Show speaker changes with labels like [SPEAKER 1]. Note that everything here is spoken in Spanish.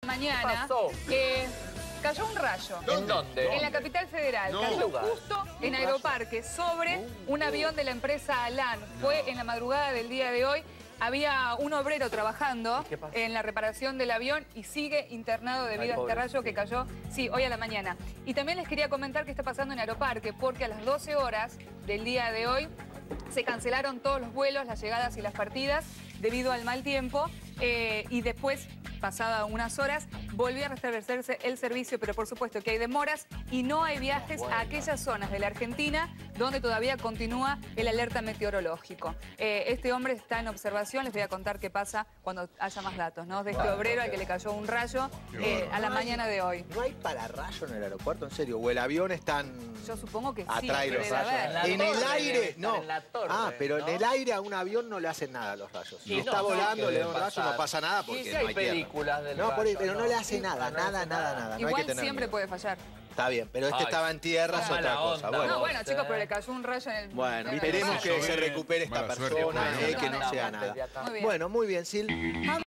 [SPEAKER 1] Mañana cayó un rayo.
[SPEAKER 2] ¿En dónde?
[SPEAKER 1] En la capital federal. Cayó justo en Aeroparque sobre un avión de la empresa ALAN. Fue en la madrugada del día de hoy. Había un obrero trabajando en la reparación del avión y sigue internado debido a este rayo que cayó, hoy a la mañana. Y también les quería comentar qué está pasando en Aeroparque, porque a las 12 horas del día de hoy se cancelaron todos los vuelos, las llegadas y las partidas debido al mal tiempo y después, pasadas unas horas, volvió a restablecerse el servicio, pero por supuesto que hay demoras y no hay viajes a aquellas zonas de la Argentina donde todavía continúa el alerta meteorológico. Este hombre está en observación, les voy a contar qué pasa cuando haya más datos, ¿no? De este obrero al que le cayó un rayo a la mañana de hoy.
[SPEAKER 3] ¿No hay pararrayo en el aeropuerto, en serio? ¿O el avión están...?
[SPEAKER 1] Yo supongo que sí,
[SPEAKER 3] atrae los rayos. En el aire, no. Pero en el aire a un avión no le hacen nada a los rayos. Si está volando, le da un rayo, no pasa nada porque no hay
[SPEAKER 2] películas del
[SPEAKER 3] rayo. Pero no le hace nada, nada.
[SPEAKER 1] Igual siempre puede fallar.
[SPEAKER 3] Está bien, pero este estaba en tierra, es otra cosa.
[SPEAKER 1] Bueno, chicos, pero le cayó un rayo en el...
[SPEAKER 3] Bueno, esperemos que se recupere esta persona, que no sea nada. Bueno, muy bien, Sil.